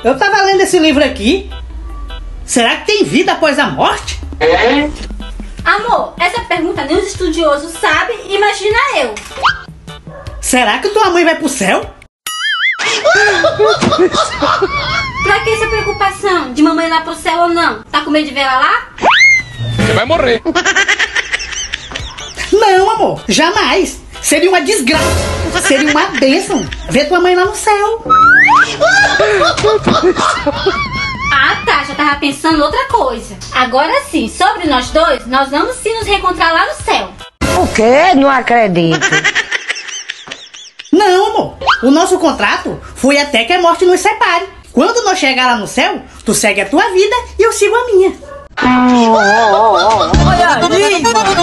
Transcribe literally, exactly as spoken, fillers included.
eu tava lendo esse livro aqui. Será que tem vida após a morte? Amor, essa pergunta nem os estudiosos sabem, imagina eu. Será que tua mãe vai pro céu? Pra que essa preocupação de mamãe ir lá pro céu ou não? Tá com medo de ver ela lá? Você vai morrer. Não, amor, jamais. Seria uma desgraça. Seria uma bênção ver tua mãe lá no céu. Ah tá, já tava pensando outra coisa. Agora sim, sobre nós dois, nós vamos sim nos reencontrar lá no céu. O quê? Não acredito. Não, amor. O nosso contrato foi até que a morte nos separe. Quando nós chegar lá no céu, tu segue a tua vida e eu sigo a minha. Olha aí, mano.